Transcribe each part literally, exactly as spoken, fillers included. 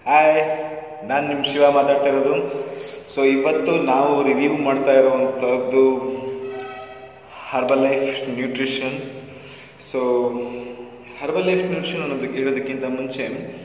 Hi, ನಾನು ನಿಮ್ಮ ಶಿವ ಮಾತಾಡ್ತಾ ಇರೋದು. ಸೊ ಇವತ್ತು ನಾವು ರಿವ್ಯೂ ಮಾಡ್ತಾ ಇರುವಂಥದ್ದು Herbalife nutrition. So Herbalife nutrition ಅನ್ನೋದಕ್ಕೆ ಹೇಳೋದಕ್ಕಿಂತ ಮುಂಚೆ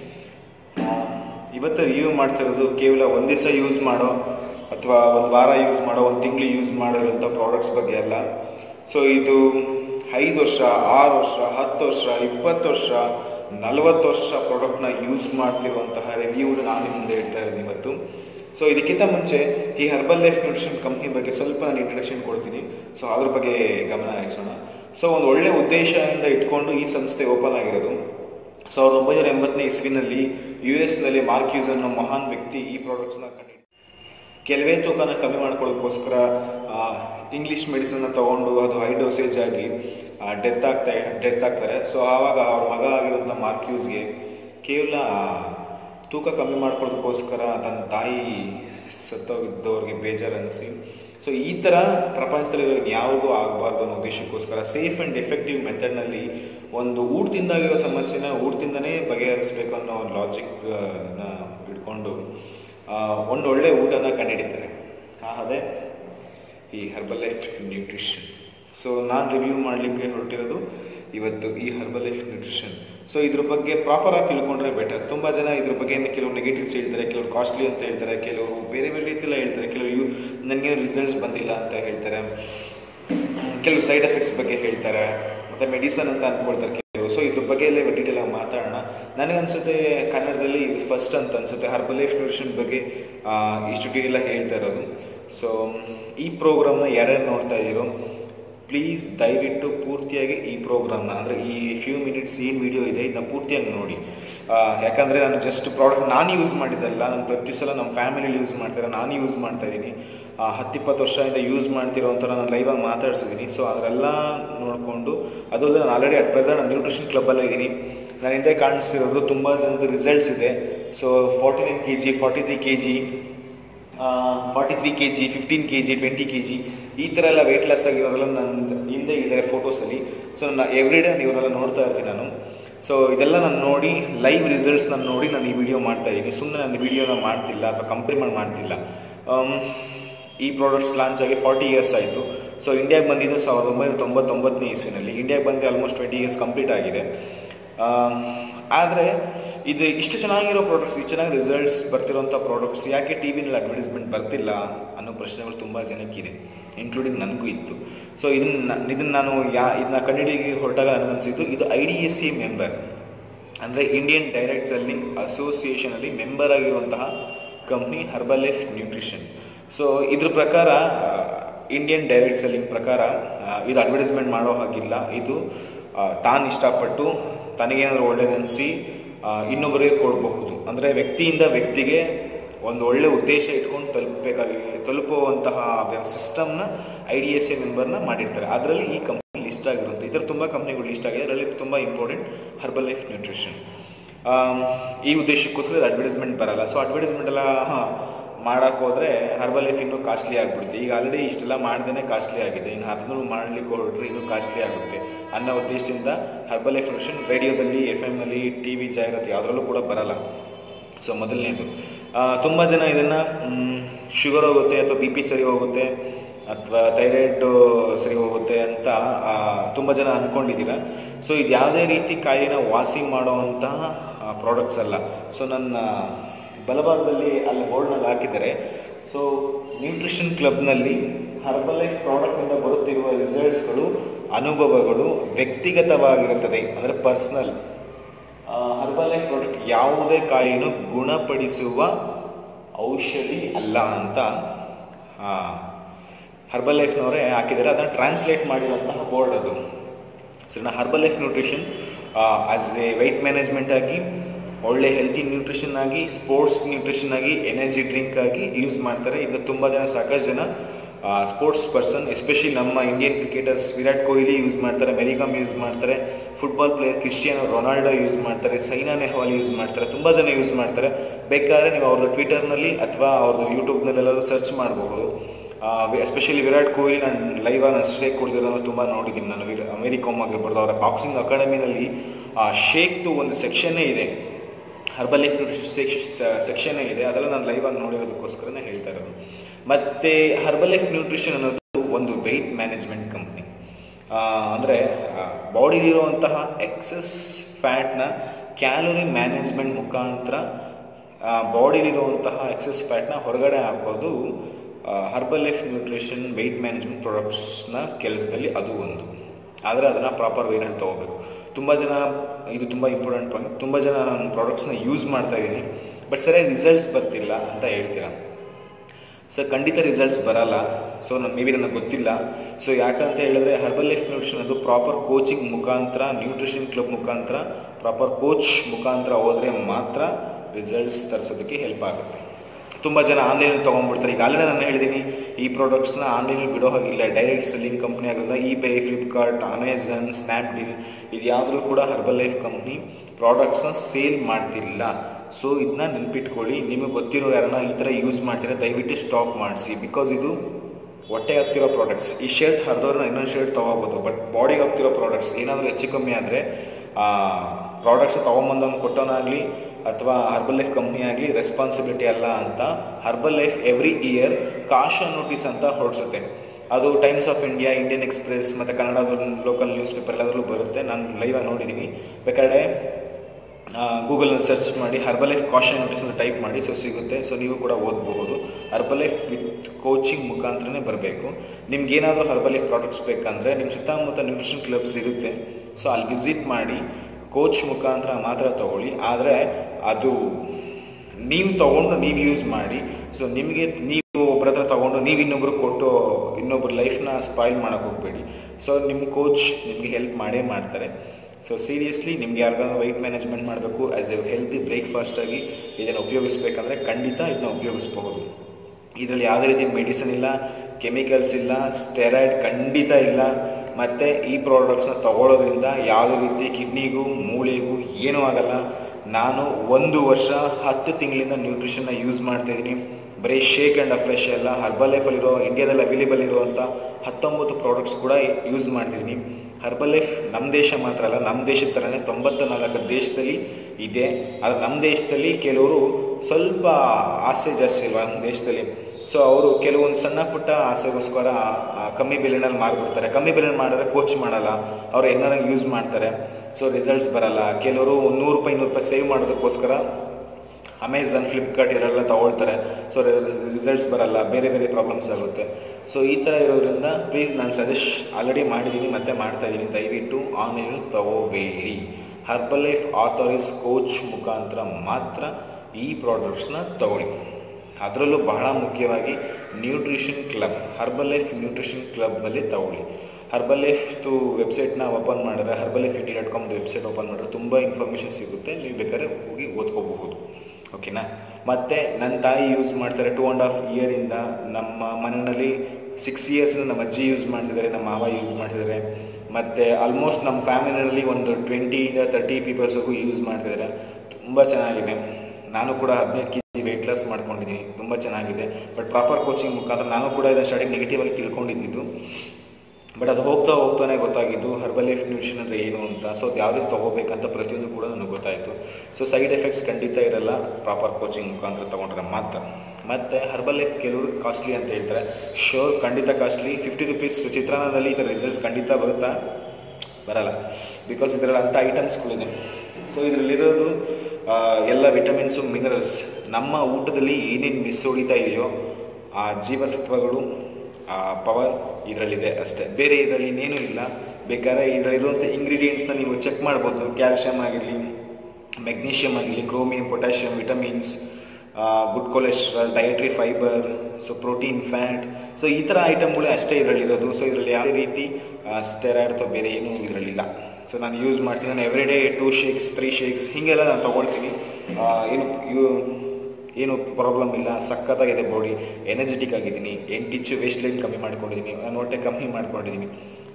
ಇವತ್ತು ರಿವ್ಯೂ ಮಾಡ್ತಾ ಇರೋದು ಕೇವಲ ಒಂದು ದಿವಸ ಯೂಸ್ ಮಾಡೋ ಅಥವಾ ಒಂದು ವಾರ ಯೂಸ್ ಮಾಡೋ ಒಂದು ತಿಂಗಳು ಯೂಸ್ ಮಾಡಿರೋಂಥ ಪ್ರಾಡಕ್ಟ್ಸ್ ಬಗ್ಗೆ ಅಲ್ಲ. ಸೊ ಇದು ಐದು ವರ್ಷ, ಆರು ವರ್ಷ, ಹತ್ತು ವರ್ಷ, ಇಪ್ಪತ್ತು ವರ್ಷ, ನಲವತ್ತು ವರ್ಷ ಪ್ರಾಡಕ್ಟ್ನ ಯೂಸ್ ಮಾಡ್ತಿರುವಂತಹ ರಿವ್ಯೂ ನಾನು ಮುಂದೆ ಇಡ್ತಾ ಇದ್ದೀನಿ ಇವತ್ತು. ಸೊ ಇದಕ್ಕಿಂತ ಮುಂಚೆ ಈ ಹರ್ಬಲ್ ಲೈಫ್ ನ್ಯೂಟ್ರಿಷನ್ ಕಂಪ್ನಿ ಬಗ್ಗೆ ಸ್ವಲ್ಪ ನಾನು ಇಂಟ್ರಡಕ್ಷನ್ ಕೊಡ್ತೀನಿ. ಸೊ ಅದ್ರ ಬಗ್ಗೆ ಗಮನ ಹರಿಸೋಣ. ಸೊ ಒಂದು ಒಳ್ಳೆ ಉದ್ದೇಶದಿಂದ ಇಟ್ಕೊಂಡು ಈ ಸಂಸ್ಥೆ ಓಪನ್ ಆಗಿರೋದು. ಸಾವಿರದ ಒಂಬೈನೂರ ಎಂಬತ್ತನೇ ಇಸ್ವಿನಲ್ಲಿ ಯು ಎಸ್ನಲ್ಲಿ ಮಾರ್ಕ್ಯೂಸ್ ಅನ್ನೋ ಮಹಾನ್ ವ್ಯಕ್ತಿ ಈ ಪ್ರಾಡಕ್ಟ್ಸ್ನ ಕಂಡು ಕೆಲವೇ ತೂಕನ ಕಮ್ಮಿ ಮಾಡ್ಕೊಳ್ಳೋದಕ್ಕೋಸ್ಕರ ಇಂಗ್ಲೀಷ್ ಮೆಡಿಸನ್ನ ತೊಗೊಂಡು ಅದು ಹೈ ಡೋಸೇಜ್ ಆಗಿ ಡೆತ್ ಆಗ್ತಾ ಡೆತ್ ಆಗ್ತಾರೆ. ಸೊ ಆವಾಗ ಅವ್ರ ಮಗ ಆಗಿರೋಂಥ ಮಾರ್ಕ್ಯೂಸ್ಗೆ ಕೇವಲ ತೂಕ ಕಮ್ಮಿ ಮಾಡ್ಕೊಳ್ಳೋದಕ್ಕೋಸ್ಕರ ತನ್ನ ತಾಯಿ ಸತ್ತೋಗಿದ್ದವ್ರಿಗೆ ಬೇಜಾರು ಅನಿಸಿ, ಸೊ ಈ ಥರ ಪ್ರಪಂಚದಲ್ಲಿರೋ ಯಾವುದೂ ಆಗಬಾರ್ದು ಅನ್ನೋ ಉದ್ದೇಶಕ್ಕೋಸ್ಕರ ಸೇಫ್ ಆ್ಯಂಡ್ ಎಫೆಕ್ಟಿವ್ ಮೆಥಡ್ನಲ್ಲಿ ಒಂದು ಊಟದಿಂದಾಗಿರೋ ಸಮಸ್ಯೆನ ಊಟದಿಂದನೇ ಬಗೆಹರಿಸಬೇಕು ಅನ್ನೋ ಒಂದು ಲಾಜಿಕ್ನ ಇಟ್ಕೊಂಡು ಒಂದು ಒಳ್ಳೆ ಊಟನ ಕಂಡುಹಿಡಿತಾರೆ. ಅದೇ ಈ ಹರ್ಬಲ್ ಲೈಫ್ ನ್ಯೂಟ್ರಿಷನ್. ಸೊ ನಾನು ರಿವ್ಯೂ ಮಾಡಲಿಕ್ಕೆ ಹೊರಟಿರೋದು ಇವತ್ತು ಈ ಹರ್ಬಲ್ ಲೈಫ್ ನ್ಯೂಟ್ರಿಷನ್. ಸೊ ಇದ್ರ ಬಗ್ಗೆ ಪ್ರಾಪರಾಗಿ ತಿಳ್ಕೊಂಡ್ರೆ ಬೆಟರ್. ತುಂಬ ಜನ ಇದ್ರ ಬಗ್ಗೆ ಕೆಲವರು ನೆಗೆಟಿವ್ಸ್ ಹೇಳ್ತಾರೆ, ಕೆಲವರು ಕಾಸ್ಟ್ಲಿ ಅಂತ ಹೇಳ್ತಾರೆ, ಕೆಲವರು ಬೇರೆ ಬೇರೆ ರೀತಿಯೆಲ್ಲ ಹೇಳ್ತಾರೆ, ಕೆಲವರು ಇವು ನನಗೇನು ರಿಸಲ್ಟ್ಸ್ ಬಂದಿಲ್ಲ ಅಂತ ಹೇಳ್ತಾರೆ, ಕೆಲವು ಸೈಡ್ ಎಫೆಕ್ಟ್ಸ್ ಬಗ್ಗೆ ಹೇಳ್ತಾರೆ, ಮತ್ತು ಮೆಡಿಸನ್ ಅಂತ ಅಂದ್ಕೊಳ್ತಾರೆ ಕೆಲವರು. ಸೊ ಇದ್ರ ಬಗ್ಗೆ ಎಲ್ಲ ಡೀಟೇಲ್ ಆಗಿ ಮಾತಾಡೋಣ. ನನಗನ್ಸುತ್ತೆ ಕನ್ನಡದಲ್ಲಿ ಇದು ಫಸ್ಟ್ ಅಂತ ಅನಿಸುತ್ತೆ ಹರ್ಬಲ್ ಲೈಫ್ ನ್ಯೂಟ್ರಿಷನ್ ಬಗ್ಗೆ ಇಷ್ಟು ಡೀಟೇಲ್ ಆಗಿ ಹೇಳ್ತಾ ಇರೋದು. ಸೊ ಈ ಪ್ರೋಗ್ರಾಮ್ನ ಯಾರ್ಯಾರು ನೋಡ್ತಾ ಇದ್ದೀರೋ ಪ್ಲೀಸ್ ದಯವಿಟ್ಟು ಪೂರ್ತಿಯಾಗಿ ಈ ಪ್ರೋಗ್ರಾಮ್ನ ಅಂದರೆ ಈ ಫ್ಯೂ ಮಿನಿಟ್ಸ್ ಏನು ವಿಡಿಯೋ ಇದೆ ಇದನ್ನ ಪೂರ್ತಿಯಾಗಿ ನೋಡಿ. ಯಾಕಂದರೆ ನಾನು ಜಸ್ಟ್ ಪ್ರಾಡಕ್ಟ್ ನಾನು ಯೂಸ್ ಮಾಡಿದ್ದಲ್ಲ, ನಾನು ಪ್ರತಿ ಸಲ ನಮ್ಮ ಫ್ಯಾಮಿಲಿಯಲ್ಲಿ ಯೂಸ್ ಮಾಡ್ತಾರೆ, ನಾನು ಯೂಸ್ ಮಾಡ್ತಾ ಇದ್ದೀನಿ. ಹತ್ತಿಪ್ಪತ್ತು ವರ್ಷದಿಂದ ಯೂಸ್ ಮಾಡ್ತಿರೋಂಥ ನಾನು ಲೈವಾಗಿ ಮಾತಾಡ್ಸಿದ್ದೀನಿ. ಸೊ ಅದರೆಲ್ಲ ನೋಡಿಕೊಂಡು ಅದಲ್ಲದೆ ನಾನು ಆಲ್ರೆಡಿ ಅಟ್ ಪ್ರೆಸೆಂಟ್ ನಾನು ನ್ಯೂಟ್ರಿಷನ್ ಕ್ಲಬ್ಬಲ್ಲೇ ಇದ್ದೀನಿ. ನಾನು ಹಿಂದೆ ಕಾಣಿಸ್ತಿರೋದು ತುಂಬ ಜನದ ರಿಸಲ್ಟ್ಸ್ ಇದೆ. So forty nine K G, forty three K G, forty three K G, fifteen K G, twenty K G ಈ ಥರ ಎಲ್ಲ ವೆಯ್ಟ್ ಲಾಸ್ ಆಗಿರೋರೆಲ್ಲ ನನ್ನ ಹಿಂದೆ ಇದ್ದಾರೆ ಫೋಟೋಸಲ್ಲಿ. ಸೊ ನಾನು ಎವ್ರಿ ಡೇ ಇವರೆಲ್ಲ ನೋಡ್ತಾ ಇರ್ತೀನಿ ನಾನು. ಸೊ ಇದೆಲ್ಲ ನಾನು ನೋಡಿ ಲೈವ್ ರಿಸಲ್ಟ್ಸ್ ನಾನು ನೋಡಿ ನಾನು ಈ ವಿಡಿಯೋ ಮಾಡ್ತಾ ಇದ್ದೀನಿ. ಸುಮ್ಮನೆ ನಾನು ವಿಡಿಯೋನ ಮಾಡ್ತಿಲ್ಲ ಅಥವಾ ಕಂಪೇರ್ ಮಾಡಿ ಮಾಡ್ತಿಲ್ಲ. ಈ ಪ್ರಾಡಕ್ಟ್ಸ್ ಲಾಂಚ್ ಆಗಿ ಫಾರ್ಟಿ ಇಯರ್ಸ್ ಆಯಿತು. ಸೊ ಇಂಡಿಯಾಗೆ ಬಂದಿದ್ದು ಸಾವಿರದ ಒಂಬೈನೂರ ತೊಂಬತ್ತೊಂಬತ್ತನೇ ಇಸ್ವಿನಲ್ಲಿ. ಇಂಡಿಯಾಗೆ ಬಂದು ಆಲ್ಮೋಸ್ಟ್ ಟ್ವೆಂಟಿ ಇಯರ್ಸ್ ಕಂಪ್ಲೀಟ್ ಆಗಿದೆ. ಆದರೆ ಇದು ಇಷ್ಟು ಚೆನ್ನಾಗಿರೋ ಪ್ರಾಡಕ್ಟ್ಸ್, ಇಷ್ಟು ಚೆನ್ನಾಗಿ ರಿಸಲ್ಟ್ಸ್ ಬರ್ತಿರೋಂಥ ಪ್ರಾಡಕ್ಟ್ಸ್ ಯಾಕೆ ಟಿ ವಿನಲ್ಲಿ ಅಡ್ವರ್ಟೈಸ್ಮೆಂಟ್ ಬರ್ತಿಲ್ಲ ಅನ್ನೋ ಪ್ರಶ್ನೆಗಳು ತುಂಬ ಜನಕ್ಕಿದೆ, ಇನ್ಕ್ಲೂಡಿಂಗ್ ನನಗೂ ಇತ್ತು. ಸೊ ಇದನ್ನು ಇದನ್ನು ನಾನು ಯಾ ಇದನ್ನ ಕಂಡುಹಿಡಿಗೆ ಹೊರಟಾಗ ನನಗನ್ಸಿದ್ದು ಇದು I D S C member ಅಂದರೆ ಇಂಡಿಯನ್ ಡೈರೆಕ್ಟ್ ಸೆಲ್ಲಿಂಗ್ ಅಸೋಸಿಯೇಷನಲ್ಲಿ ಮೆಂಬರ್ ಆಗಿರುವಂತಹ company Herbalife nutrition. So ಇದ್ರ ಪ್ರಕಾರ ಇಂಡಿಯನ್ ಡೈರೆಕ್ಟ್ ಸೆಲ್ಲಿಂಗ್ ಪ್ರಕಾರ ಇದು ಅಡ್ವರ್ಟೈಸ್ಮೆಂಟ್ ಮಾಡೋ ಹಾಗಿಲ್ಲ. ಇದು ತಾನು ಇಷ್ಟಪಟ್ಟು ತನಗೇನಾದರೂ ಒಳ್ಳೇದನಿಸಿ ಇನ್ನೊಬ್ಬರಿಗೆ ಕೊಡಬಹುದು. ಅಂದರೆ ವ್ಯಕ್ತಿಯಿಂದ ವ್ಯಕ್ತಿಗೆ ಒಂದು ಒಳ್ಳೆ ಉದ್ದೇಶ ಇಟ್ಕೊಂಡು ತಲುಪಬೇಕಾಗಿ ತಲುಪುವಂತಹ ಸಿಸ್ಟಮ್ನ ಐ ಡಿ ಎಸ್ ಎ ಮೆಂಬರ್ನ ಮಾಡಿರ್ತಾರೆ. ಅದರಲ್ಲಿ ಈ ಕಂಪ್ನಿ ಲಿಸ್ಟ್ ಆಗಿರುತ್ತೆ. ಇದರ ತುಂಬ ಕಂಪ್ನಿಗಳು ಲಿಸ್ಟ್ ಆಗಿದೆ. ಅದರಲ್ಲಿ ತುಂಬ ಇಂಪಾರ್ಟೆಂಟ್ ಹರ್ಬಲ್ ಲೈಫ್ ನ್ಯೂಟ್ರಿಷನ್. ಈ ಉದ್ದೇಶಕ್ಕೋಸ್ಕರ ಅಡ್ವರ್ಟೈಸ್ಮೆಂಟ್ ಬರಲ್ಲ. ಸೊ ಅಡ್ವರ್ಟೈಸ್ಮೆಂಟ್ ಎಲ್ಲ ಹಾಂ ಮಾಡೋಕ್ಕೆ ಹೋದರೆ ಹರ್ಬಲ್ ಲೈಫ್ ಇನ್ನೂ ಕಾಸ್ಟ್ಲಿ ಆಗಿಬಿಡುತ್ತೆ. ಈಗ ಆಲ್ರೆಡಿ ಇಷ್ಟೆಲ್ಲ ಮಾಡ್ದೇ ಕಾಸ್ಟ್ಲಿ ಆಗಿದೆ, ಇನ್ನು ಹದಿನೂರು ಮಾಡಲಿಕ್ಕೆ ಹೊರಟ್ರೆ ಇನ್ನೂ ಕಾಸ್ಟ್ಲಿ ಆಗುತ್ತೆ ಅನ್ನೋ ಉದ್ದೇಶದಿಂದ ಹರ್ಬಲ್ ಲೈಫ್ ನ್ಯೂಟ್ರಿಷನ್ ರೇಡಿಯೋದಲ್ಲಿ, ಎಫ್ ಎಮ್ಮಲ್ಲಿ, ಟಿ ವಿ ಜಾಹೀರಾತು ಯಾವುದ್ರಲ್ಲೂ ಕೂಡ ಬರಲ್ಲ. ಸೊ ಮೊದಲನೇದು, ತುಂಬ ಜನ ಇದನ್ನು ಶುಗರ್ ಹೋಗುತ್ತೆ ಅಥವಾ ಬಿ ಪಿ ಸರಿ ಹೋಗುತ್ತೆ ಅಥವಾ ಥೈರಾಯ್ಡ್ ಸರಿ ಹೋಗುತ್ತೆ ಅಂತ ತುಂಬ ಜನ ಅಂದ್ಕೊಂಡಿದ್ದೀರ. ಸೊ ಇದು ಯಾವುದೇ ರೀತಿ ಕಾಯಿಲೆನ ವಾಸಿ ಮಾಡೋವಂತಹ ಪ್ರಾಡಕ್ಟ್ಸ್ ಅಲ್ಲ. ಸೊ ನನ್ನ ಬಲಭಾಗದಲ್ಲಿ ಅಲ್ಲಿ ಬೋರ್ಡ್ನಲ್ಲಿ ಹಾಕಿದ್ದಾರೆ. ಸೊ ನ್ಯೂಟ್ರಿಷನ್ ಕ್ಲಬ್ನಲ್ಲಿ ಹರ್ಬಲ್ ಲೈಫ್ ಪ್ರಾಡಕ್ಟಿಂದ ಬರುತ್ತಿರುವ ರಿಸಲ್ಟ್ಸ್ಗಳು, ಅನುಭವಗಳು ವ್ಯಕ್ತಿಗತವಾಗಿರುತ್ತದೆ, ಅಂದರೆ ಪರ್ಸ್ನಲ್. ಹರ್ಬಲ್ ಲೈಫ್ ಪ್ರಾಡಕ್ಟ್ ಯಾವುದೇ ಕಾಯಿಲೆಯನ್ನು ಗುಣಪಡಿಸುವ ಔಷಧಿ ಅಲ್ಲ ಅಂತ ಹರ್ಬಲ್ ಲೈಫ್ನವರೇ ಹಾಕಿದ್ದಾರೆ. ಅದನ್ನು ಟ್ರಾನ್ಸ್ಲೇಟ್ ಮಾಡಿರುವಂತಹ ಬೋರ್ಡ್ ಅದು. ಸರಿನಾ? Herbalife nutrition as a weight management ಆಗಿ, ಒಳ್ಳೆ ಹೆಲ್ತಿ ನ್ಯೂಟ್ರಿಷನ್ ಆಗಿ, ಸ್ಪೋರ್ಟ್ಸ್ ನ್ಯೂಟ್ರಿಷನ್ ಆಗಿ, ಎನರ್ಜಿ ಡ್ರಿಂಕ್ ಆಗಿ ಯೂಸ್ ಮಾಡ್ತಾರೆ. ಇದು ತುಂಬ ಜನ ಸಾಕಷ್ಟು ಜನ ಸ್ಪೋರ್ಟ್ಸ್ ಪರ್ಸನ್, ಎಸ್ಪೆಷಲಿ ನಮ್ಮ Indian cricketers Virat Kohli use ಮಾಡ್ತಾರೆ, ಮೆರಿಕಾಮ್ ಯೂಸ್ ಮಾಡ್ತಾರೆ, football player Cristiano Ronaldo use ಮಾಡ್ತಾರೆ, ಸೈನಾ ನೆಹ್ವಾಲ್ ಯೂಸ್ ಮಾಡ್ತಾರೆ, ತುಂಬ ಜನ ಯೂಸ್ ಮಾಡ್ತಾರೆ. ಬೇಕಾದರೆ ನೀವು ಅವ್ರದ್ದು ಟ್ವಿಟರ್ನಲ್ಲಿ ಅಥವಾ ಅವ್ರದ್ದು ಯೂಟ್ಯೂಬ್ನಲ್ಲೆಲ್ಲರೂ ಸರ್ಚ್ ಮಾಡಬಹುದು. ಎಸ್ಪೆಷಲಿ ವಿರಾಟ್ ಕೊಹ್ಲಿ ನಾನು ಲೈವ್ ಆಗಿ ಅಷ್ಟೇ ಕೊಡ್ದಿರೋದು ತುಂಬ ನೋಡಿದ್ದೀನಿ ನಾನು. ಅಮೆರಿಕಾಮ್ ಆಗಿರ್ಬೋದು, ಅವರ ಬಾಕ್ಸಿಂಗ್ ಅಕಾಡೆಮಿನಲ್ಲಿ ಶೇಕ್ದು ಒಂದು ಸೆಕ್ಷನ್ನೇ ಇದೆ. ಹರ್ಬಲ್ ಲೈಫ್ ನ್ಯೂಟ್ರಿಷನ್ ಸೆಕ್ಷನ್ನೇ ಇದೆ, ಅದೆಲ್ಲ ನಾನು ಲೈವ್ ಆಗಿ ನೋಡಿರೋದಕ್ಕೋಸ್ಕರನೇ ಹೇಳ್ತಾ ಇರೋದು. ಮತ್ತು ಹರ್ಬಲ್ ಲೈಫ್ ನ್ಯೂಟ್ರಿಷನ್ ಅನ್ನೋದು ಒಂದು ವೆಯ್ಟ್ ಮ್ಯಾನೇಜ್ಮೆಂಟ್ ಕಂಪ್ನಿ. ಅಂದರೆ ಬಾಡಿಲಿರುವಂತಹ ಎಕ್ಸಸ್ ಫ್ಯಾಟ್ನ ಕ್ಯಾಲೋರಿ ಮ್ಯಾನೇಜ್ಮೆಂಟ್ ಮುಖಾಂತರ ಬಾಡಿಲಿರುವಂತಹ ಎಕ್ಸಸ್ ಫ್ಯಾಟ್ನ ಹೊರಗಡೆ ಹಾಕೋದು Herbalife nutrition weight management ಪ್ರಾಡಕ್ಟ್ಸ್ನ ಕೆಲಸದಲ್ಲಿ ಅದು ಒಂದು. ಆದರೆ ಅದನ್ನು ಪ್ರಾಪರ್ ವೇನಲ್ಲಿ ತೊಗೋಬೇಕು. ತುಂಬ ಜನ, ಇದು ತುಂಬ ಇಂಪಾರ್ಟೆಂಟ್ ಪಾಯಿಂಟ್, ತುಂಬ ಜನ ನಾನು ಪ್ರಾಡಕ್ಟ್ಸ್ನ ಯೂಸ್ ಮಾಡ್ತಾ ಇದ್ದೀನಿ ಬಟ್ ಸರಿಯಾಗಿ ರಿಸಲ್ಟ್ಸ್ ಬರ್ತಿಲ್ಲ ಅಂತ ಹೇಳ್ತೀರಾ. ಸೊ ಖಂಡಿತ ರಿಸಲ್ಟ್ಸ್ ಬರಲ್ಲ. ಸೊ ನಾನು ಮೇ ಬಿ ನನಗೆ ಗೊತ್ತಿಲ್ಲ. ಸೊ ಯಾಕಂತ ಹೇಳಿದ್ರೆ ಹರ್ಬಲ್ ಲೈಫ್ ನ್ಯೂಟ್ರಿಷನ್ ಅದು ಪ್ರಾಪರ್ ಕೋಚಿಂಗ್ ಮುಖಾಂತರ, ನ್ಯೂಟ್ರಿಷನ್ ಕ್ಲಬ್ ಮುಖಾಂತರ, ಪ್ರಾಪರ್ ಕೋಚ್ ಮುಖಾಂತರ ಹೋದರೆ ಮಾತ್ರ ರಿಸಲ್ಟ್ಸ್ ತರಿಸೋದಕ್ಕೆ ಹೆಲ್ಪ್ ಆಗುತ್ತೆ. ತುಂಬ ಜನ ಆನ್ಲೈನಲ್ಲಿ ತೊಗೊಂಡ್ಬಿಡ್ತಾರೆ. ಈಗ ಆಲ್ರೆಡಿ ನಾನು ಹೇಳಿದ್ದೀನಿ, ಈ ಪ್ರಾಡಕ್ಟ್ಸ್ನ ಆನ್ಲೈನಲ್ಲಿ ಬಿಡೋ ಹಾಗಿಲ್ಲ. ಡೈರೆಕ್ಟ್ ಸೆಲ್ಲಿಂಗ್ ಕಂಪ್ನಿ ಆಗೋದ್ರಿಂದ ಇಬೇ, ಫ್ಲಿಪ್ಕಾರ್ಟ್, ಅಮೆಝಾನ್, ಸ್ನ್ಯಾಪ್ಡೀಲ್ ಇದು ಯಾವುದೂ ಕೂಡ ಹರ್ಬಲ್ ಲೈಫ್ ಕಂಪ್ನಿ ಪ್ರಾಡಕ್ಟ್ಸ್ನ ಸೇಲ್ ಮಾಡ್ತಿಲ್ಲ. ಸೊ ಇದನ್ನ ನೆನ್ಪಿಟ್ಕೊಳ್ಳಿ. ನಿಮಗೆ ಗೊತ್ತಿರೋ ಯಾರನ್ನ ಈ ಥರ ಯೂಸ್ ಮಾಡ್ತೀರಾ ದಯವಿಟ್ಟು ಸ್ಟಾಪ್ ಮಾಡಿಸಿ. ಬಿಕಾಸ್ ಇದು ಹೊಟ್ಟೆ ಹತ್ತಿರೋ ಪ್ರಾಡಕ್ಟ್ಸ್. ಈ ಶರ್ಟ್ ಹರಿದವ್ರನ್ನ ಇನ್ನೊಂದು ಶರ್ಟ್ ತೊಗೋಬೋದು, ಬಟ್ ಬಾಡಿಗೆ ಆಗ್ತಿರೋ ಪ್ರಾಡಕ್ಟ್ಸ್ ಏನಾದರೂ ಹೆಚ್ಚು ಕಮ್ಮಿ ಆದರೆ ಪ್ರಾಡಕ್ಟ್ಸ್ ತೊಗೊಂಬಂದವನು ಕೊಟ್ಟವನಾಗಲಿ ಅಥವಾ ಹರ್ಬಲ್ ಲೈಫ್ ಕಂಪ್ನಿ ಆಗಲಿ ರೆಸ್ಪಾನ್ಸಿಬಿಲಿಟಿ ಅಲ್ಲ ಅಂತ Herbalife every year caution notice ಅಂತ ಹೊರಡಿಸುತ್ತೆ. ಅದು Times of India, Indian Express ಮತ್ತು ಕನ್ನಡದ ಲೋಕಲ್ ನ್ಯೂಸ್ ಪೇಪರ್ ಎಲ್ಲದರಲ್ಲೂ ಬರುತ್ತೆ. ನಾನು ಲೈವಾಗಿ ನೋಡಿದ್ದೀನಿ. ಬೇಕಾದ್ರೆ ಗೂಗಲ್ನಲ್ಲಿ ಸರ್ಚ್ ಮಾಡಿ ಹರ್ಬಲ್ ಲೈಫ್ ಕಾಷನ್ ನೋಟಿಸ್ ಅಂತ ಟೈಪ್ ಮಾಡಿ, ಸೊ ಸಿಗುತ್ತೆ. ಸೊ ನೀವು ಕೂಡ ಓದಬಹುದು. ಹರ್ಬಲ್ ಲೈಫ್ ವಿತ್ ಕೋಚಿಂಗ್ ಮುಖಾಂತರನೇ ಬರಬೇಕು. ನಿಮ್ಗೇನಾದರೂ ಹರ್ಬಲ್ ಲೈಫ್ ಪ್ರಾಡಕ್ಟ್ಸ್ ಬೇಕಂದರೆ ನಿಮ್ಮ ಸುತ್ತಮುತ್ತ ನ್ಯೂಟ್ರಿಷನ್ ಕ್ಲಬ್ಸ್ ಇರುತ್ತೆ. ಸೊ ಅಲ್ಲಿ ವಿಸಿಟ್ ಮಾಡಿ ಕೋಚ್ ಮುಖಾಂತರ ಮಾತ್ರ ತೊಗೊಳ್ಳಿ. ಆದರೆ ಅದು ನೀವು ತೊಗೊಂಡು ನೀವು ಯೂಸ್ ಮಾಡಿ. ಸೊ ನಿಮಗೆ ನೀವು ಒಬ್ಬರ ಹತ್ರ ತೊಗೊಂಡು ನೀವು ಇನ್ನೊಬ್ರು ಕೊಟ್ಟು ಇನ್ನೊಬ್ರ ಲೈಫ್ನ ಸ್ಪಾಯ್ಲ್ ಮಾಡೋಕ್ಕೆ ಹೋಗಬೇಡಿ. ಸೊ ನಿಮ್ಮ ಕೋಚ್ ನಿಮಗೆ ಹೆಲ್ಪ್ ಮಾಡೇ ಮಾಡ್ತಾರೆ. ಸೊ ಸೀರಿಯಸ್ಲಿ ನಿಮ್ಗೆ ಯಾರಿಗಾದ್ರೂ ವೆಯ್ಟ್ ಮ್ಯಾನೇಜ್ಮೆಂಟ್ ಮಾಡಬೇಕು ಆ್ಯಸ್ ಎ ಹೆಲ್ತಿ ಬ್ರೇಕ್ಫಾಸ್ಟಾಗಿ ಇದನ್ನು ಉಪಯೋಗಿಸ್ಬೇಕಂದ್ರೆ ಖಂಡಿತ ಇದನ್ನ ಉಪಯೋಗಿಸ್ಬಹುದು. ಇದರಲ್ಲಿ ಯಾವುದೇ ರೀತಿ ಮೆಡಿಸಿನ್ ಇಲ್ಲ, ಕೆಮಿಕಲ್ಸ್ ಇಲ್ಲ, ಸ್ಟೆರಾಯ್ಡ್ ಖಂಡಿತ ಇಲ್ಲ. ಮತ್ತು ಈ ಪ್ರಾಡಕ್ಟ್ಸ್ನ ತೊಗೊಳ್ಳೋದ್ರಿಂದ ಯಾವುದೇ ರೀತಿ ಕಿಡ್ನಿಗೂ ಮೂಳೆಗೂ ಏನೂ ಆಗಲ್ಲ. ನಾನು ಒಂದು ವರ್ಷ ಹತ್ತು ತಿಂಗಳಿಂದ ನ್ಯೂಟ್ರಿಷನ್ನ ಯೂಸ್ ಮಾಡ್ತಾಯಿದ್ದೀನಿ. ಬರೀ ಶೇಕ್ ಆ್ಯಂಡ್ ಫ್ರೆಶ್ ಎಲ್ಲ ಹರ್ಬಲ್ ಲೈಫಲ್ಲಿರೋ ಇಂಡಿಯಾದಲ್ಲಿ ಅವೈಲೇಬಲ್ ಇರುವಂಥ ಹತ್ತೊಂಬತ್ತು ಪ್ರಾಡಕ್ಟ್ಸ್ ಕೂಡ ಯೂಸ್ ಮಾಡ್ತಿದ್ದೀನಿ. ಹರ್ಬಲ್ ಲೈಫ್ ನಮ್ಮ ದೇಶ ಮಾತ್ರ ಅಲ್ಲ, ನಮ್ಮ ದೇಶದ ಥರನೇ ತೊಂಬತ್ತ ನಾಲ್ಕು ದೇಶದಲ್ಲಿ ಇದೆ. ಆದರೆ ನಮ್ಮ ದೇಶದಲ್ಲಿ ಕೆಲವರು ಸ್ವಲ್ಪ ಆಸೆ ಜಾಸ್ತಿ ಇಲ್ವಾ ನಮ್ಮ ದೇಶದಲ್ಲಿ. ಸೊ ಅವರು ಕೆಲವೊಂದು ಸಣ್ಣ ಪುಟ್ಟ ಆಸೆಗೋಸ್ಕರ ಕಮ್ಮಿ ಬೆಲೆನಲ್ಲಿ ಮಾರ್ಬಿಡ್ತಾರೆ. ಕಮ್ಮಿ ಬೆಲೆನಲ್ಲಿ ಮಾಡಿದ್ರೆ ಕೋಚ್ ಮಾಡಲ್ಲ, ಅವ್ರು ಏನಾರ ಯೂಸ್ ಮಾಡ್ತಾರೆ. ಸೊ ರಿಸಲ್ಟ್ಸ್ ಬರಲ್ಲ. ಕೆಲವರು ನೂರು ರೂಪಾಯಿ ಇನ್ನೂರು ರೂಪಾಯಿ ಸೇವ್ ಮಾಡೋದಕ್ಕೋಸ್ಕರ ಅಮೆಝಾನ್, ಫ್ಲಿಪ್ಕಾರ್ಟ್ ಇದೆಲ್ಲ ತಗೊಳ್ತಾರೆ. ಸೊ ರಿಸಲ್ಟ್ಸ್ ಬರಲ್ಲ, ಬೇರೆ ಬೇರೆ ಪ್ರಾಬ್ಲಮ್ಸ್ ಆಗುತ್ತೆ. ಸೊ ಈ ಥರ ಇರೋದ್ರಿಂದ ಪ್ಲೀಸ್ ನಾನು ಸಜೆಸ್ಟ್ ಆಲ್ರೆಡಿ ಮಾಡಿದ್ದೀನಿ ಮತ್ತು ಮಾಡ್ತಾಯಿದ್ದೀನಿ, ದಯವಿಟ್ಟು ಆನ್ಲೈನಲ್ಲಿ ತಗೋಬೇಡಿ. ಹರ್ಬಲ್ ಲೈಫ್ ಆಥರೈಸ್ ಕೋಚ್ ಮುಖಾಂತರ ಮಾತ್ರ ಈ ಪ್ರಾಡಕ್ಟ್ಸ್ನ ತಗೊಳ್ಳಿ. ಅದರಲ್ಲೂ ಬಹಳ ಮುಖ್ಯವಾಗಿ nutrition club, Herbalife nutrition ಕ್ಲಬ್ನಲ್ಲಿ ತಗೊಳ್ಳಿ. ಹರ್ಬಲ್ ಲೈಫ್ದು ವೆಬ್ಸೈಟ್ನ ಓಪನ್ ಮಾಡಿದ್ರೆ, ಹರ್ಬಲ್ ಲೈಫ್ ಇಂಡಿ ಡಾಟ್ ಕಾಮ್ದು ವೆಬ್ಸೈಟ್ ಓಪನ್ ಮಾಡಿದ್ರೆ ತುಂಬ ಇನ್ಫಾರ್ಮೇಷನ್ ಸಿಗುತ್ತೆ. ನೀವು ಬೇಕಾದ್ರೆ ಹೋಗಿ ಓದ್ಕೋಬಹುದು. ಓಕೆನಾ? ಮತ್ತು ನನ್ನ ತಾಯಿ ಯೂಸ್ ಮಾಡ್ತಾರೆ ಟೂ ಆ್ಯಂಡ್ ಹಾಫ್ ಇಯರಿಂದ. ನಮ್ಮ ಮನೆಯಲ್ಲಿ ಸಿಕ್ಸ್ ಇಯರ್ಸ್ ನಮ್ಮ ಅಜ್ಜಿ ಯೂಸ್ ಮಾಡ್ತಿದ್ದಾರೆ, ನಮ್ಮ ಮಾವ ಯೂಸ್ ಮಾಡ್ತಿದ್ದಾರೆ. ಮತ್ತು ಆಲ್ಮೋಸ್ಟ್ ನಮ್ಮ ಫ್ಯಾಮಿಲಿಯಲ್ಲಿ ಒಂದು ಟ್ವೆಂಟಿಯಿಂದ ತರ್ಟಿ ಪೀಪಲ್ಸ್ಗೂ ಯೂಸ್ ಮಾಡ್ತಿದ್ದಾರೆ. ತುಂಬ ಚೆನ್ನಾಗಿದೆ. ನಾನು ಕೂಡ ಹದಿನೈದು ಕೆ ಜಿ ವೆಯ್ಟ್ ಲಾಸ್ ಮಾಡ್ಕೊಂಡಿದ್ದೀನಿ, ತುಂಬ ಚೆನ್ನಾಗಿದೆ. ಬಟ್ ಪ್ರಾಪರ್ ಕೋಚಿಂಗ್ ಮುಖಾಂತರ ನಾನು ಕೂಡ ಇದನ್ನು ಸ್ಟಾರ್ಟಿಂಗ್ ನೆಗೆಟಿವ್ ಆಗಿ ತಿಳ್ಕೊಂಡಿದ್ದು, ಬಟ್ ಅದು ಹೋಗ್ತಾ ಹೋಗ್ತಾನೆ ಗೊತ್ತಾಗಿದ್ದು ಹರ್ಬಲ್ ಲೈಫ್ ನ್ಯೂಟ್ರಿಷನ್ ಅಂದರೆ ಏನು ಅಂತ. ಸೊ ಅದು ಯಾವುದೇ ತೊಗೋಬೇಕಂತ ಪ್ರತಿಯೊಂದು ಕೂಡ ನನಗೆ ಗೊತ್ತಾಯಿತು. ಸೊ ಸೈಡ್ ಎಫೆಕ್ಟ್ಸ್ ಖಂಡಿತ ಇರಲ್ಲ ಪ್ರಾಪರ್ ಕೋಚಿಂಗ್ ಮುಖಾಂತರ ತೊಗೊಂಡ್ರೆ ಮಾತ್ರ. ಮತ್ತು ಹರ್ಬಲ್ ಲೈಫ್ ಕೆಲವರು ಕಾಸ್ಟ್ಲಿ ಅಂತ ಹೇಳ್ತಾರೆ. ಶೋರ್, ಖಂಡಿತ ಕಾಸ್ಟ್ಲಿ. ಫಿಫ್ಟಿ ರುಪೀಸ್ ಚಿತ್ರಾನ್ನದಲ್ಲಿ ಇದರ ರಿಸಲ್ಟ್ಸ್ ಖಂಡಿತ ಬರುತ್ತಾ? ಬರಲ್ಲ. ಬಿಕಾಸ್ ಇದರಲ್ಲಿ ಅಂಥ ಐಟಮ್ಸ್ಗಳಿದೆ. ಸೊ ಇದರಲ್ಲಿರೋದು ಎಲ್ಲ ವಿಟಮಿನ್ಸು, ಮಿನರಲ್ಸ್, ನಮ್ಮ ಊಟದಲ್ಲಿ ಏನೇನು ಮಿಸ್ ಹೊಡಿತಾ ಇದೆಯೋ ಆ ಜೀವಸತ್ವಗಳು, ಆ ಪವರ್ ಇದರಲ್ಲಿದೆ ಅಷ್ಟೇ. ಬೇರೆ ಇದರಲ್ಲಿ ಇನ್ನೇನೂ ಇಲ್ಲ. ಬೇಕಾದ್ರೆ ಇದರಲ್ಲಿರುವಂಥ ಇಂಗ್ರೀಡಿಯೆಂಟ್ಸ್ನ ನೀವು ಚೆಕ್ ಮಾಡ್ಬೋದು. ಕ್ಯಾಲ್ಶಿಯಮ್ ಆಗಿರಲಿ, ಮೆಗ್ನೀಷಿಯಮ್ ಆಗಿರಲಿ, chromium, potassium, vitamins, good cholesterol, dietary fibre, so protein, fat, so ಈ ಥರ ಐಟಮ್ಗಳೇ ಅಷ್ಟೇ ಇದರಲ್ಲಿರೋದು. ಸೊ ಇದರಲ್ಲಿ ಯಾವುದೇ ರೀತಿ ಸ್ಟೆರಾಯ್ಡ್ ಅಥವಾ ಬೇರೆ ಏನೂ ಇದರಲ್ಲಿಲ್ಲ. ಸೊ ನಾನು ಯೂಸ್ ಮಾಡ್ತೀನಿ. ನಾನು every day two shakes, three shakes ಹೀಗೆಲ್ಲ ನಾನು ತೊಗೊಳ್ತೀನಿ. ಏನು ಇವು ಏನು ಪ್ರಾಬ್ಲಮ್ ಇಲ್ಲ. ಸಖತ್ತಾಗಿದೆ ಬಾಡಿ, ಎನರ್ಜೆಟಿಕ್ ಆಗಿದ್ದೀನಿ. ಎಂಟು ಇಂಚು ವೇಸ್ಟ್ ಲೈನ್ ಕಮ್ಮಿ ಮಾಡ್ಕೊಂಡಿದ್ದೀನಿ, ನಾನು ಹೊಟ್ಟೆ ಕಮ್ಮಿ ಮಾಡ್ಕೊಂಡಿದ್ದೀನಿ.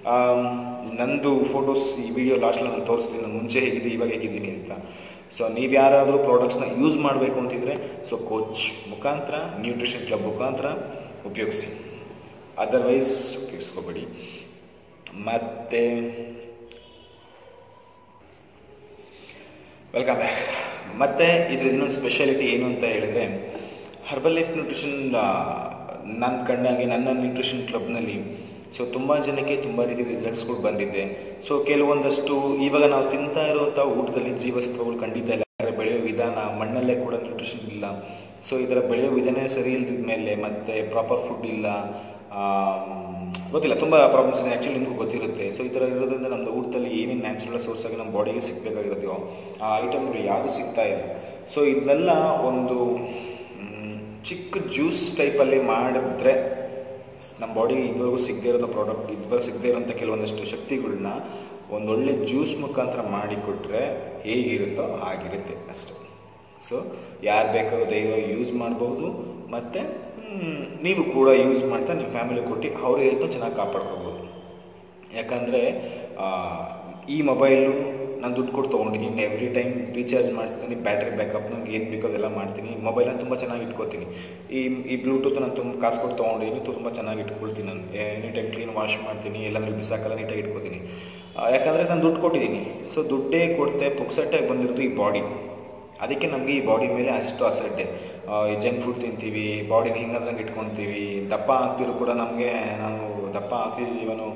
ನಂದು ಫೋಟೋಸ್ ಈ ವಿಡಿಯೋ ಲಾಸ್ಟಲ್ಲಿ ನಾನು ತೋರಿಸ್ತೀನಿ, ನಾನು ಮುಂಚೆ ಹೇಗಿದ್ದೆ ಇವಾಗ ಹೇಗಿದ್ದೀನಿ ಅಂತ. ಸೊ ನೀವು ಯಾರಾದರೂ ಪ್ರಾಡಕ್ಟ್ಸ್ನ ಯೂಸ್ ಮಾಡಬೇಕು ಅಂತಿದ್ರೆ ಸೊ ಕೋಚ್ ಮುಖಾಂತರ, ನ್ಯೂಟ್ರಿಷನ್ ಕ್ಲಬ್ ಮುಖಾಂತರ ಉಪಯೋಗಿಸಿ. ಅದರ್ವೈಸ್ ಉಪಯೋಗಿಸ್ಕೋಬೇಡಿ. ಮತ್ತು ವೆಲ್ಕಮ್ ಬ್ಯಾಕ್. ಮತ್ತು ಇದ್ರ ಇನ್ನೊಂದು ಸ್ಪೆಷಾಲಿಟಿ ಏನು ಅಂತ ಹೇಳಿದ್ರೆ, ಹರ್ಬಲ್ ಲೈಫ್ ನ್ಯೂಟ್ರಿಷನ್ ನನ್ನ ಕಂಡಾಗೆ ನನ್ನ ನ್ಯೂಟ್ರಿಷನ್ ಕ್ಲಬ್ನಲ್ಲಿ ಸೊ ತುಂಬ ಜನಕ್ಕೆ ತುಂಬ ರೀತಿ ರಿಸಲ್ಟ್ಸ್ಗಳು ಬಂದಿದೆ. ಸೊ ಕೆಲವೊಂದಷ್ಟು ಇವಾಗ ನಾವು ತಿಂತಾ ಇರುವಂಥ ಊಟದಲ್ಲಿ ಜೀವಸತ್ವಗಳು ಖಂಡಿತ ಇಲ್ಲ, ಬೆಳೆಯೋ ವಿಧಾನ, ಮಣ್ಣಲ್ಲೇ ಕೂಡ ನ್ಯೂಟ್ರಿಷನ್ ಇಲ್ಲ. ಸೊ ಇದರ ಬೆಳೆಯೋ ವಿಧಾನ ಸರಿ ಇಲ್ದಿದ ಮೇಲೆ ಮತ್ತು ಪ್ರಾಪರ್ ಫುಡ್ ಇಲ್ಲ, ಗೊತ್ತಿಲ್ಲ, ತುಂಬ ಪ್ರಾಬ್ಲಮ್ಸ್ ಇದೆ. ಆ್ಯಕ್ಚುಲಿ ನಿಮಗೂ ಗೊತ್ತಿರುತ್ತೆ. ಸೊ ಈ ಥರ ಇರೋದ್ರಿಂದ ನಮ್ಮದು ಊಟದಲ್ಲಿ ಏನೇನು ನ್ಯಾಚುರಲ್ ಸೋರ್ಸ್ ಆಗಿ ನಮ್ಮ ಬಾಡಿಗೆ ಸಿಗಬೇಕಾಗಿರುತ್ತೋ ಆ ಐಟಮ್ಗಳು ಯಾವುದು ಸಿಗ್ತಾ ಇಲ್ಲ. ಸೊ ಇದನ್ನೆಲ್ಲ ಒಂದು ಚಿಕ್ಕ ಜ್ಯೂಸ್ ಟೈಪಲ್ಲಿ ಮಾಡಿದ್ರೆ ನಮ್ಮ ಬಾಡಿಗೆ ಇದುವರೆಗೂ ಸಿಗದೇ ಇರೋ ಪ್ರಾಡಕ್ಟ್, ಇದುವರೆಗೂ ಸಿಗದೇ ಇರೋಂಥ ಕೆಲವೊಂದಷ್ಟು ಶಕ್ತಿಗಳನ್ನ ಒಂದೊಳ್ಳೆ ಜ್ಯೂಸ್ ಮುಖಾಂತರ ಮಾಡಿಕೊಟ್ರೆ ಹೇಗಿರುತ್ತೋ ಹಾಗಿರುತ್ತೆ ಅಷ್ಟೆ. ಸೊ ಯಾರು ಬೇಕಾದ್ರೂ ದೈವ ಯೂಸ್ ಮಾಡ್ಬೋದು, ಮತ್ತು ನೀವು ಕೂಡ ಯೂಸ್ ಮಾಡ್ತಾ ನಿಮ್ಮ ಫ್ಯಾಮಿಲಿ ಕೊಟ್ಟು ಅವ್ರ ಹೆಲ್ತ್ನೂ ಚೆನ್ನಾಗಿ ಕಾಪಾಡ್ಕೋಬೋದು. ಯಾಕಂದರೆ ಈ ಮೊಬೈಲು ನಾನು ದುಡ್ಡು ಕೊಟ್ಟು ತೊಗೊಂಡಿದ್ದೀನಿ, ಎವ್ರಿ ಟೈಮ್ ರೀಚಾರ್ಜ್ ಮಾಡಿಸ್ತೀನಿ, ಬ್ಯಾಟ್ರಿ ಬ್ಯಾಕಪ್ ನಂಗೆ ಏನು ಬೇಕೋ ಅದೆಲ್ಲ ಮಾಡ್ತೀನಿ, ಮೊಬೈಲ್ನ ತುಂಬ ಚೆನ್ನಾಗಿ ಇಟ್ಕೋತೀನಿ. ಈ ಈ ಬ್ಲೂಟೂತ್ ನಾನು ತುಂಬ ಕಾಸು ಕೊಟ್ಟು ತೊಗೊಂಡಿದ್ದೀನಿ, ತುಂಬ ಚೆನ್ನಾಗಿ ಇಟ್ಕೊಳ್ತೀನಿ. ನಾನು ಎನಿ ಟೈಮ್ ಕ್ಲೀನ್ ವಾಶ್ ಮಾಡ್ತೀನಿ, ಎಲ್ಲಂದ್ರೆ ಬಿಸಾಕಲ್ಲ, ನೀಟಾಗಿ ಇಟ್ಕೋತೀನಿ. ಯಾಕಂದರೆ ನಾನು ದುಡ್ಡು ಕೊಟ್ಟಿದ್ದೀನಿ. ಸೊ ದುಡ್ಡೇ ಕೊಡ್ತೆ ಪುಕ್ಸಟ್ಟಾಗಿ ಬಂದಿರೋದು ಈ ಬಾಡಿ. ಅದಕ್ಕೆ ನಮಗೆ ಈ ಬಾಡಿ ಮೇಲೆ ಅಷ್ಟು ಅಸಡ್ಡೆ. ಈ ಜಂಕ್ ಫುಡ್ ತಿಂತೀವಿ, ಬಾಡಿನ ಹಿಂಗಂದ್ರಂಗೆ ಇಟ್ಕೊತೀವಿ, ದಪ್ಪ ಆಗ್ತಿರೋ ಕೂಡ ನಮಗೆ ನಾವು ದಪ್ಪ ಆಗ್ತಿದ್ದೀವಿ, ಇವನು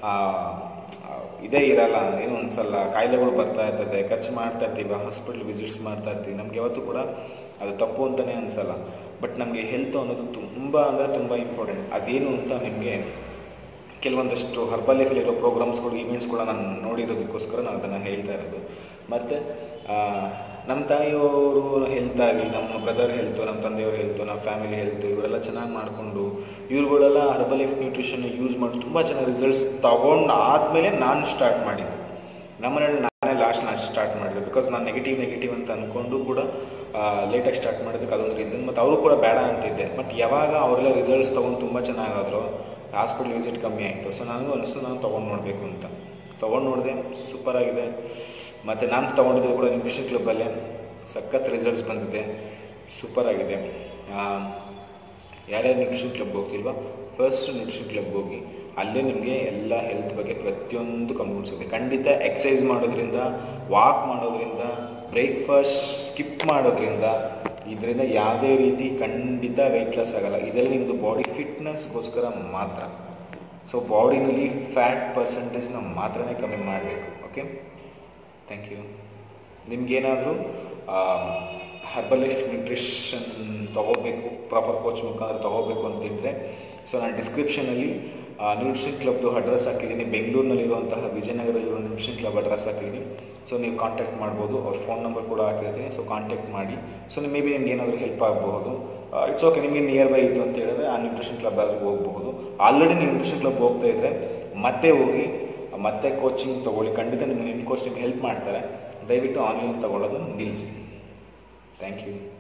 ಇದೇ ಇರಲ್ಲ, ಏನೂ ಅನ್ಸಲ್ಲ, ಕಾಯಿಲೆಗಳು ಬರ್ತಾ ಇರ್ತದೆ, ಖರ್ಚು ಮಾಡ್ತಾ ಇರ್ತೀವಿ, ಹಾಸ್ಪಿಟ್ಲ್ ವಿಸಿಟ್ಸ್ ಮಾಡ್ತಾ ಇರ್ತೀವಿ, ನಮ್ಗೆ ಯಾವತ್ತೂ ಕೂಡ ಅದು ತಪ್ಪು ಅಂತಲೇ ಅನಿಸಲ್ಲ. ಬಟ್ ನಮಗೆ ಹೆಲ್ತ್ ಅನ್ನೋದು ತುಂಬ ಅಂದರೆ ತುಂಬ ಇಂಪಾರ್ಟೆಂಟ್. ಅದೇನು ಅಂತ ನಿಮಗೆ ಕೆಲವೊಂದಷ್ಟು ಹರ್ಬಲ್ ಲೈಫಲ್ಲಿರೋ ಪ್ರೋಗ್ರಾಮ್ಸ್ಗಳು, ಈವೆಂಟ್ಸ್ಗಳು ನಾನು ನೋಡಿರೋದಕ್ಕೋಸ್ಕರ ನಾನು ಅದನ್ನು ಹೇಳ್ತಾ ಇರೋದು. ಮತ್ತು ನಮ್ಮ ತಾಯಿಯವರು ಹೆಲ್ತ್ ಆಗಲಿ, ನಮ್ಮ ಬ್ರದರ್ ಹೆಲ್ತು, ನಮ್ಮ ತಂದೆಯವ್ರ ಹೆಲ್ತು, ನಮ್ಮ ಫ್ಯಾಮಿಲಿ ಹೆಲ್ತು, ಇವರೆಲ್ಲ ಚೆನ್ನಾಗಿ ಮಾಡಿಕೊಂಡು ಇವ್ರುಗಳೆಲ್ಲ ಹರ್ಬಲ್ ಲೈಫ್ ನ್ಯೂಟ್ರಿಷನ್ ಯೂಸ್ ಮಾಡಿ ತುಂಬ ಚೆನ್ನಾಗಿ ರಿಸಲ್ಟ್ಸ್ ತೊಗೊಂಡು ಆದಮೇಲೆ ನಾನು ಸ್ಟಾರ್ಟ್ ಮಾಡಿದ್ದು. ನಮ್ಮ ಮನೇಲಿ ನಾನೇ ಲಾಸ್ಟ್ ನಾನು ಸ್ಟಾರ್ಟ್ ಮಾಡಿದೆ. ಬಿಕಾಸ್ ನಾನು ನೆಗೆಟಿವ್ ನೆಗೆಟಿವ್ ಅಂತ ಅಂದ್ಕೊಂಡು ಕೂಡ ಲೇಟಾಗಿ ಸ್ಟಾರ್ಟ್ ಮಾಡೋದಕ್ಕೆ ಅದೊಂದು ರೀಸನ್. ಮತ್ತು ಅವರು ಕೂಡ ಬೇಡ ಅಂತಿದ್ದೆ. ಬಟ್ ಯಾವಾಗ ಅವರೆಲ್ಲ ರಿಸಲ್ಟ್ಸ್ ತೊಗೊಂಡು ತುಂಬ ಚೆನ್ನಾಗಾದ್ರು, ಹಾಸ್ಪಿಟ್ಲ್ ವಿಸಿಟ್ ಕಮ್ಮಿ ಆಯಿತು. ಸೊ ನನಗೂ ಅನಿಸ್ತು ನಾನು ತೊಗೊಂಡು ನೋಡಬೇಕು ಅಂತ. ತೊಗೊಂಡು ನೋಡಿದೆ, ಸೂಪರಾಗಿದೆ. ಮತ್ತು ನಾನು ತೊಗೊಂಡಿದ್ದು ಕೂಡ ನ್ಯೂಟ್ರಿಷನ್ ಕ್ಲಬ್ಬಲ್ಲೇ ಸಖತ್ ರಿಸಲ್ಟ್ಸ್ ಬಂದಿದೆ, ಸೂಪರಾಗಿದೆ. ಯಾರ್ಯಾರು ನ್ಯೂಟ್ರಿಷನ್ ಕ್ಲಬ್ ಹೋಗ್ತಿಲ್ವ, ಫಸ್ಟ್ ನ್ಯೂಟ್ರಿಷನ್ ಕ್ಲಬ್ ಹೋಗಿ, ಅಲ್ಲೇ ನಿಮಗೆ ಎಲ್ಲ ಹೆಲ್ತ್ ಬಗ್ಗೆ ಪ್ರತಿಯೊಂದು ಕಂಪ್ಲೀಟ್ ಸಿಗುತ್ತೆ. ಖಂಡಿತ ಎಕ್ಸಸೈಸ್ ಮಾಡೋದ್ರಿಂದ, ವಾಕ್ ಮಾಡೋದ್ರಿಂದ, ಬ್ರೇಕ್ಫಾಸ್ಟ್ ಸ್ಕಿಪ್ ಮಾಡೋದ್ರಿಂದ, ಇದರಿಂದ ಯಾವುದೇ ರೀತಿ ಖಂಡಿತ ವೆಯ್ಟ್ ಲಾಸ್ ಆಗೋಲ್ಲ. ಇದೆಲ್ಲ ನಿಮ್ಮದು ಬಾಡಿ ಫಿಟ್ನೆಸ್ಗೋಸ್ಕರ ಮಾತ್ರ. ಸೊ ಬಾಡಿನಲ್ಲಿ ಫ್ಯಾಟ್ ಪರ್ಸೆಂಟೇಜ್ನ ಮಾತ್ರನೇ ಕಮ್ಮಿ ಮಾಡಬೇಕು. Okay, thank you. ನಿಮಗೇನಾದರೂ ಹರ್ಬಲ್ ಲೈಫ್ ನ್ಯೂಟ್ರಿಷನ್ ತೊಗೋಬೇಕು, ಪ್ರಾಪರ್ ಕೋಚ್ ಮುಖಾಂತರ ತೊಗೋಬೇಕು ಅಂತಿದ್ದರೆ, ಸೊ ನಾನು ಡಿಸ್ಕ್ರಿಪ್ಷನಲ್ಲಿ ನ್ಯೂಟ್ರಿಷನ್ ಕ್ಲಬ್ದು ಅಡ್ರೆಸ್ ಹಾಕಿದ್ದೀನಿ. ಬೆಂಗಳೂರಿನಲ್ಲಿರುವಂತಹ ವಿಜಯನಗರದಲ್ಲಿರೋ ನ್ಯೂಟ್ರಿಷನ್ ಕ್ಲಬ್ ಅಡ್ರೆಸ್ ಹಾಕಿದ್ದೀನಿ. ಸೊ ನೀವು ಕಾಂಟ್ಯಾಕ್ಟ್ ಮಾಡ್ಬೋದು. ಅವ್ರ ಫೋನ್ ನಂಬರ್ ಕೂಡ ಹಾಕಿರ್ತೀನಿ. ಸೊ ಕಾಂಟ್ಯಾಕ್ಟ್ ಮಾಡಿ. ಸೊ ನೀವು ಮೇ ಬಿ ನಿಮ್ಗೆ ಏನಾದರೂ ಹೆಲ್ಪ್ ಆಗಬಹುದು. ಇಟ್ಸ್ ಓಕೆ, ನಿಮಗೆ ನಿಯರ್ ಬೈ ಇತ್ತು ಅಂತ ಹೇಳಿದ್ರೆ ಆ ನ್ಯೂಟ್ರಿಷನ್ ಕ್ಲಬ್ ಆದರೂ ಹೋಗಬಹುದು. ಆಲ್ರೆಡಿ ನೀವು ನ್ಯೂಟ್ರಿಷನ್ ಕ್ಲಬ್ ಹೋಗ್ತಾ ಇದ್ದರೆ ಮತ್ತೆ ಹೋಗಿ ಮತ್ತೆ ಕೋಚಿಂಗ್ ತೊಗೊಳ್ಳಿ. ಖಂಡಿತ ನಿಮ್ಮ ನಿಮ್ಮ ಕೋಚ್ ನಿಮ್ಗೆ ಹೆಲ್ಪ್ ಮಾಡ್ತಾರೆ. ದಯವಿಟ್ಟು ಆನ್ಲೈನ್ ತೊಗೊಳ್ಳೋದನ್ನು ನಿಲ್ಲಿಸಿ. Thank you.